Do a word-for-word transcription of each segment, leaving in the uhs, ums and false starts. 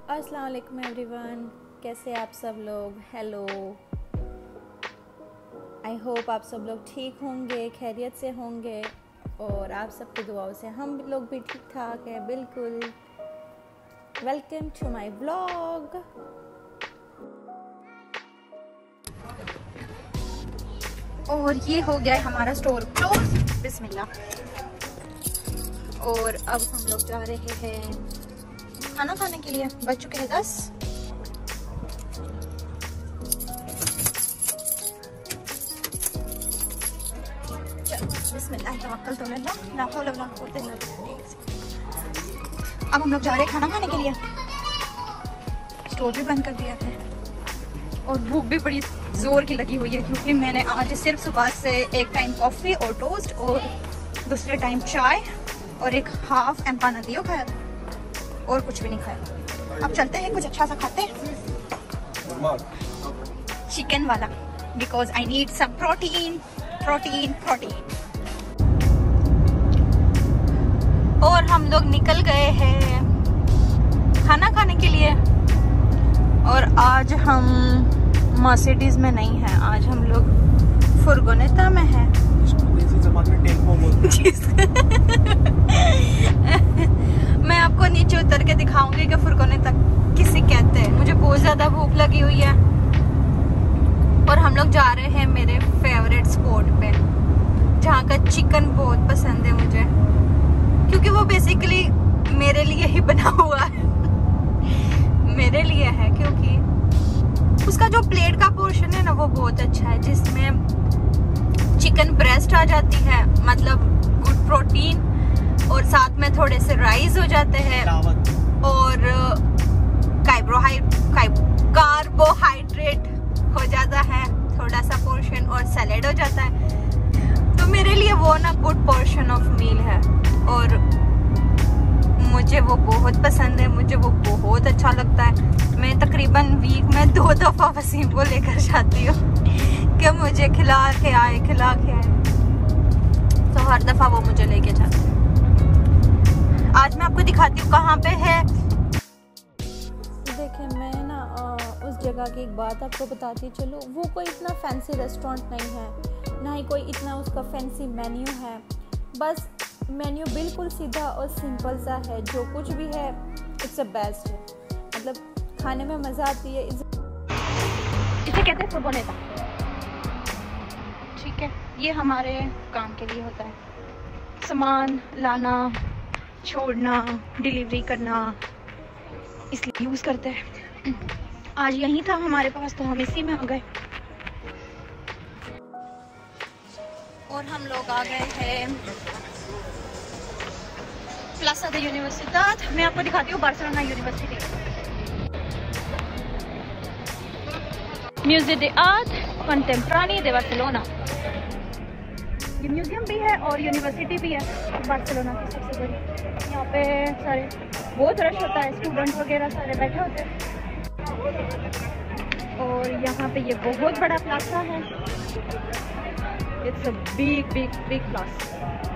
अस्सलाम वालेकुम एवरीवन, कैसे आप सब लोग। हेलो, आई होप आप सब लोग ठीक होंगे, खैरियत से होंगे और आप सबकी दुआओं से हम लोग भी ठीक ठाक हैं। बिल्कुल। Welcome to my vlog. और ये हो गया है हमारा स्टोर क्लोज। बिस्मिल्लाह। और अब हम लोग जा रहे हैं खाना खाने के लिए। बज चुके हैं दस। बिस्मिल्लाह तवक्कल तो अल्लाह, ला हौला वला कुव्वता इल्ला बिल्लाह। अब हम लोग जा रहे हैं खाना खाने के लिए। स्टोर भी बंद कर दिया है और भूख भी बड़ी जोर की लगी हुई है, क्योंकि मैंने आज सिर्फ सुबह से एक टाइम कॉफ़ी और टोस्ट और दूसरे टाइम चाय और एक हाफ एम्पानादियो खाया और कुछ भी नहीं खाया। अब चलते हैं कुछ अच्छा सा खाते हैं, चिकन वाला, because I need some protein protein protein. और हम लोग निकल गए हैं खाना खाने के लिए। और आज हम मर्सिडीज में नहीं हैं, आज हम लोग फुरगोनेता में हैं। मैं आपको नीचे उतर के दिखाऊंगी कि फुरगोनेता किसे कहते हैं। मुझे बहुत ज्यादा भूख लगी हुई है और हम लोग जा रहे हैं मेरे फेवरेट स्पॉट पे, जहाँ का चिकन बहुत पसंद है मुझे, क्योंकि वो बेसिकली मेरे लिए ही बना हुआ है। मेरे लिए है क्योंकि उसका जो प्लेट का पोर्शन है ना, वो बहुत अच्छा है, जिसमें चिकन ब्रेस्ट आ जाती है, मतलब गुड प्रोटीन, और साथ में थोड़े से राइस हो जाते हैं और कार्बोहाइड्रेट हो जाता है थोड़ा सा पोर्शन, और सैलेड हो जाता है। तो मेरे लिए वो ना गुड पोर्शन ऑफ मील है और मुझे वो बहुत पसंद है, मुझे वो बहुत अच्छा लगता है। मैं तकरीबन वीक में दो दफ़ा वसीम को लेकर जाती हूँ कि मुझे खिला के आए खिला के आए, तो हर दफ़ा वो मुझे लेके जाते हैं। आज मैं आपको दिखाती हूँ कहाँ पे है। देखिए, मैं ना उस जगह की एक बात आपको बताती चलो। वो कोई इतना फैंसी रेस्टोरेंट नहीं है, ना ही कोई इतना उसका फैंसी मेन्यू है। बस मेन्यू बिल्कुल सीधा और सिंपल सा है। जो कुछ भी है इट्स द बेस्ट है, मतलब खाने में मज़ा आती है। इसे कहते हैं फुरगोनेता। ठीक है, ये हमारे काम के लिए होता है, सामान लाना, छोड़ना, डिलीवरी करना, इसलिए यूज़ करते हैं। आज यही था हमारे पास, तो हम इसी में आ गए। और हम लोग आ गए हैं प्लाजा de Universidad। मैं आपको दिखाती हूँ Barcelona university, museum de art contemporary de Barcelona. ये म्यूजियम भी है और यूनिवर्सिटी भी है बार्सिलोना की सबसे बड़ी। यहाँ पे सारे बहुत रश होता है, स्टूडेंट वगैरह सारे बैठे होते हैं। और यहाँ पे ये बहुत बड़ा प्लाजा है, it's a big big big plaza.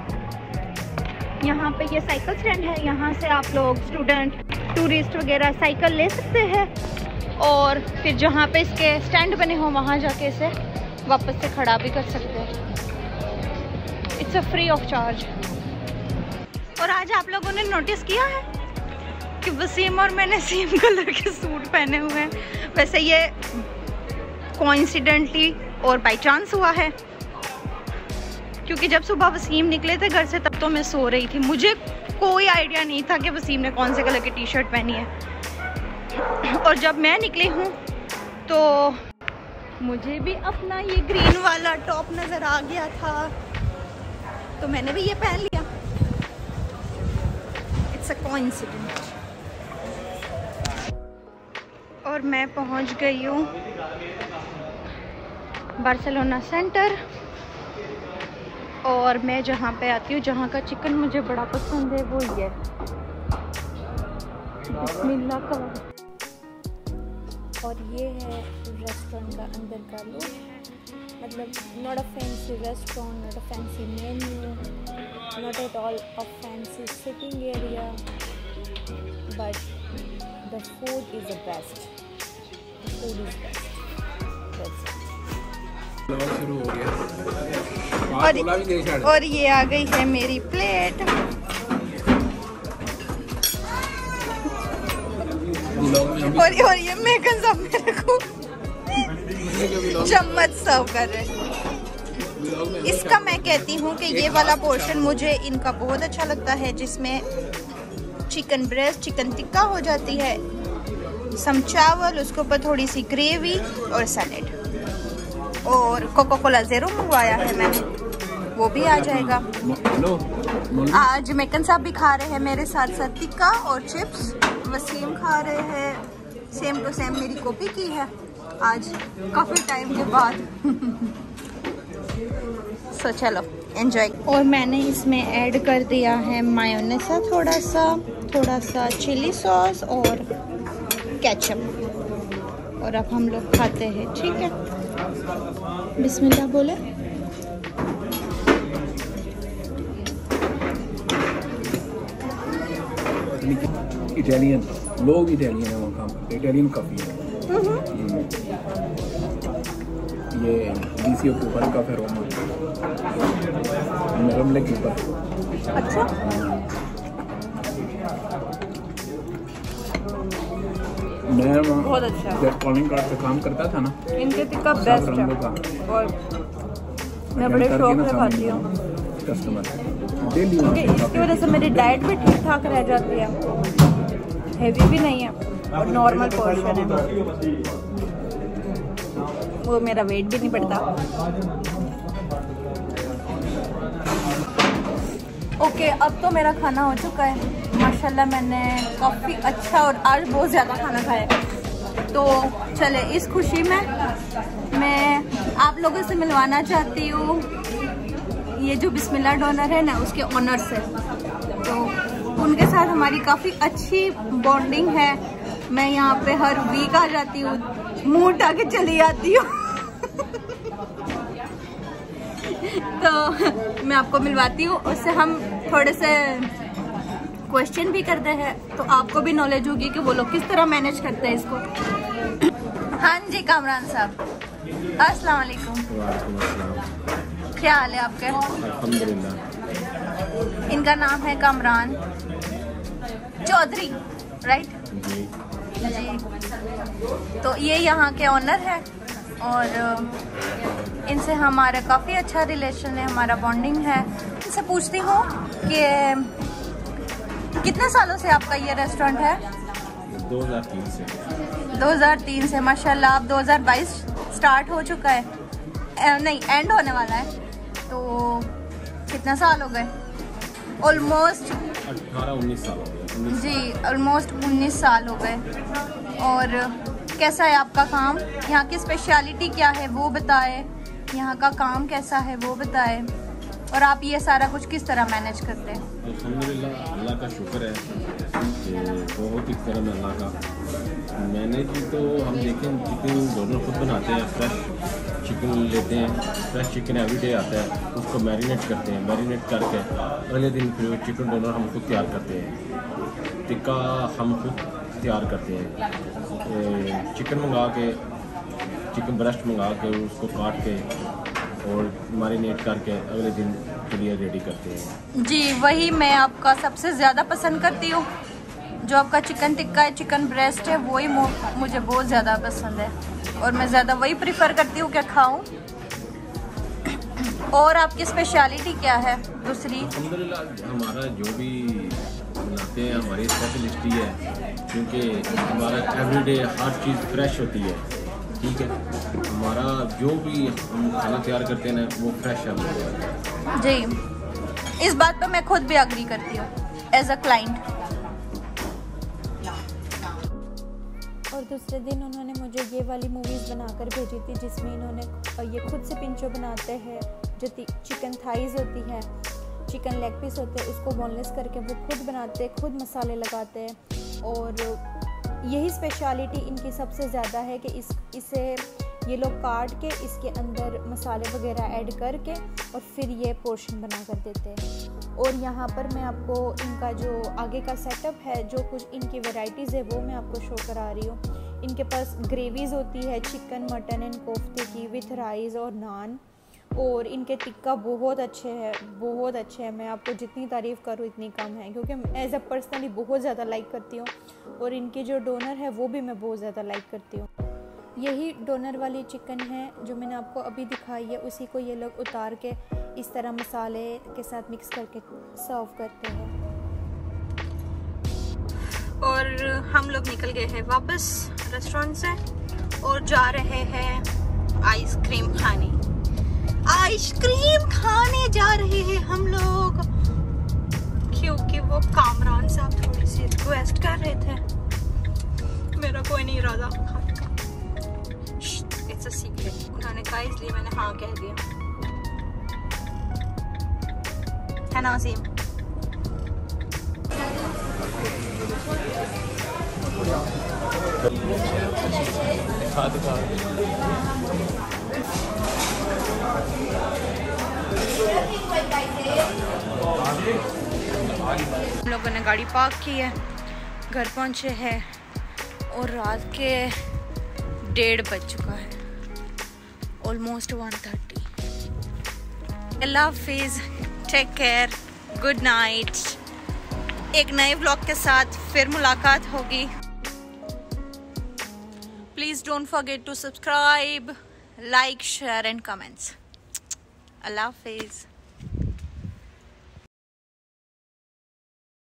यहाँ पे ये साइकिल स्टैंड है, यहाँ से आप लोग स्टूडेंट, टूरिस्ट वगैरह साइकिल ले सकते हैं और फिर जहाँ पे इसके स्टैंड बने हो वहाँ जाके इसे वापस से खड़ा भी कर सकते हैं। It's a free of charge. और आज आप लोगों ने नोटिस किया है कि वसीम और मैंने सेम कलर के सूट पहने हुए हैं। वैसे ये कोइंसिडेंटली और बाय चांस हुआ है, क्योंकि जब सुबह वसीम निकले थे घर से तब तो मैं सो रही थी। मुझे कोई आइडिया नहीं था कि वसीम ने कौन से कलर की टी शर्ट पहनी है। और जब मैं निकली हूँ तो मुझे भी अपना ये ग्रीन वाला टॉप नज़र आ गया था, तो मैंने भी ये पहन लिया। It's a coincidence. और मैं पहुंच गई हूँ बार्सिलोना सेंटर। और मैं जहाँ पे आती हूँ, जहाँ का चिकन मुझे बड़ा पसंद है, वो ये बिस्मिल्लाह का। और ये है रेस्टोरेंट का अंदर का लुक, मतलब not a fancy restaurant, not a fancy menu, not at all a fancy sitting area, but the food is the best, the food is best. शुरू हो गया और, और ये आ गई है मेरी प्लेट। और, और ये मेघन सब मेरे को चम्मच सर्व कर रहे हैं। इसका मैं कहती हूँ कि ये वाला पोर्शन मुझे इनका बहुत अच्छा लगता है, जिसमें चिकन ब्रेस्ट, चिकन टिक्का हो जाती है, सम चावल, उसके ऊपर थोड़ी सी ग्रेवी और सैलेड, और कोका कोला ज़ीरो मंगवाया है मैंने, वो भी आ जाएगा। आज मेकन साहब भी खा रहे हैं मेरे साथ साथ टिक्का और चिप्स। वसीम खा रहे हैं, सेम टू सेम मेरी कॉपी की है आज काफ़ी टाइम के बाद। सो चलो एंजॉय। और मैंने इसमें ऐड कर दिया है मायोनेज़ थोड़ा सा, थोड़ा सा चिली सॉस और केचप, और अब हम लोग खाते हैं। ठीक है, बिस्मिल्लाह बोले। इटालियन लोग इटालियन है वहाँ पर, इटालियन काफ़ी है। ये डीसीओ के ऊपर का फिर रमले के ऊपर। अच्छा, मैं बहुत अच्छा है। जब कॉलिंग कार्ड पे काम करता था ना, इनके टिक्का बेस्ट है और मैं बड़े शौक से खाती हूँ कस्टमर डेली, क्योंकि इसकी वजह से मेरी डाइट भी ठीक ठाक रह जाती है, हेवी भी नहीं है और नॉर्मल पोर्शन है, वो मेरा वेट भी नहीं बढ़ता। ओके okay, अब तो मेरा खाना हो चुका है माशाल्लाह, मैंने काफ़ी अच्छा और आज बहुत ज़्यादा खाना खाया। तो चले, इस खुशी में मैं आप लोगों से मिलवाना चाहती हूँ ये जो बिस्मिल्लाह डोनर है ना, उसके ओनर से। तो उनके साथ हमारी काफ़ी अच्छी बॉन्डिंग है। मैं यहाँ पे हर वीक आ जाती हूँ, मुँह उठा के चली आती हूँ। तो मैं आपको मिलवाती हूँ, उससे हम थोड़े से क्वेश्चन भी करते हैं, तो आपको भी नॉलेज होगी कि वो लोग किस तरह मैनेज करते हैं इसको। हाँ जी कामरान साहब, अस्सलाम वालेकुम। क्या हाल है आपके? अल्हम्दुलिल्लाह। इनका नाम है कामरान चौधरी, राइट जी जी। तो ये यहाँ के ऑनर है और इनसे हमारा काफ़ी अच्छा रिलेशन है, हमारा बॉन्डिंग है। इनसे पूछती हूँ कि कितने सालों से आपका ये रेस्टोरेंट है? दो हज़ार तीन से। दो हज़ार तीन से माशाल्लाह। अब दो हज़ार बाईस स्टार्ट हो चुका है, ए, नहीं एंड होने वाला है, तो कितना साल हो गए? ऑलमोस्ट अठारह उन्नीस साल हो गए। जी, ऑलमोस्ट उन्नीस साल हो गए। और कैसा है आपका काम? यहाँ की स्पेशलिटी क्या है वो बताए, यहाँ का काम कैसा है वो बताए, और आप ये सारा कुछ किस तरह मैनेज करते हैं? अल्हम्दुलिल्लाह, अल्लाह का शुक्र है कि बहुत ही करम है अल्लाह का। मैनेज तो हम देखें, चिकन डोनर खुद बनाते हैं, फ्रेश चिकन लेते हैं, फ्रेश चिकन एवरीडे आता है, उसको मैरिनेट करते हैं, मैरिनेट करके अगले दिन फिर चिकन डोनर हम खुद तैयार करते हैं, टिक्का हम खुद तैयार करते हैं, चिकन मंगा के, चिकन ब्रेस्ट मंगा के उसको काट के और मैरिनेट करके अगले दिन के लिए रेडी करते हैं। जी, वही मैं आपका सबसे ज़्यादा पसंद करती हूँ, जो आपका चिकन टिक्का है, चिकन ब्रेस्ट है, वही मुझे बहुत ज़्यादा पसंद है और मैं ज़्यादा वही प्रिफर करती हूँ कि खाऊं। और आपकी स्पेशलिटी क्या है दूसरी? अल्हम्दुलिल्लाह, हमारा जो भी बनाते हैं हमारी स्पेशलिटी है, क्योंकि हमारा एवरीडे हर चीज़ फ्रेश होती है। ठीक है, हमारा जो भी हम खाना तैयार करते हैं ना, वो फ्रेश है जी। इस बात पे मैं खुद भी एग्री करती हूँ एज अ क्लाइंट। और दूसरे दिन उन्होंने मुझे ये वाली मूवीज़ बनाकर भेजी थी, जिसमें इन्होंने ये खुद से पिंचो बनाते हैं, जो चिकन थाइज़ होती है, चिकन लेग पीस होते हैं, उसको बोनलेस करके वो खुद बनाते हैं, खुद मसाले लगाते हैं। और यही स्पेशलिटी इनकी सबसे ज़्यादा है कि इस इसे ये लोग काट के इसके अंदर मसाले वगैरह ऐड करके और फिर ये पोर्शन बना कर देते हैं। और यहाँ पर मैं आपको इनका जो आगे का सेटअप है, जो कुछ इनकी वैरायटीज़ है वो मैं आपको शो करा रही हूँ। इनके पास ग्रेवीज़ होती है चिकन, मटन एंड कोफ्ते की विथ राइस और नान, और इनके टिक्का बहुत अच्छे हैं, बहुत अच्छे हैं। मैं आपको जितनी तारीफ़ करूँ इतनी कम है, क्योंकि एज अ पर्सनली बहुत ज़्यादा लाइक करती हूँ, और इनकी जो डोनर है वो भी मैं बहुत ज़्यादा लाइक करती हूँ। यही डोनर वाली चिकन है जो मैंने आपको अभी दिखाई है, उसी को ये लोग उतार के इस तरह मसाले के साथ मिक्स करके सर्व करते हैं। और हम लोग निकल गए हैं वापस रेस्टोरेंट से और जा रहे हैं आइसक्रीम खाने। आइसक्रीम खाने जा रहे हैं हम लोग, क्योंकि वो कामरान साहब थोड़ी सी रिक्वेस्ट कर रहे थे। मेरा कोई नहीं इरादा खाने का, इट्स अ सीक्रेट। उन्होंने कहा इसलिए मैंने हाँ कह दिया, है ना वसीम? हम लोगों ने गाड़ी पार्क की है, घर पहुंचे हैं और रात के डेढ़ बज चुका है, ऑलमोस्ट वन थर्टी। अल्लाह हाफिज़, टेक केयर, गुड नाइट। एक नए व्लॉग के साथ फिर मुलाकात होगी। Please don't forget to subscribe, like, share and comments. अल्लाह हाफिज़।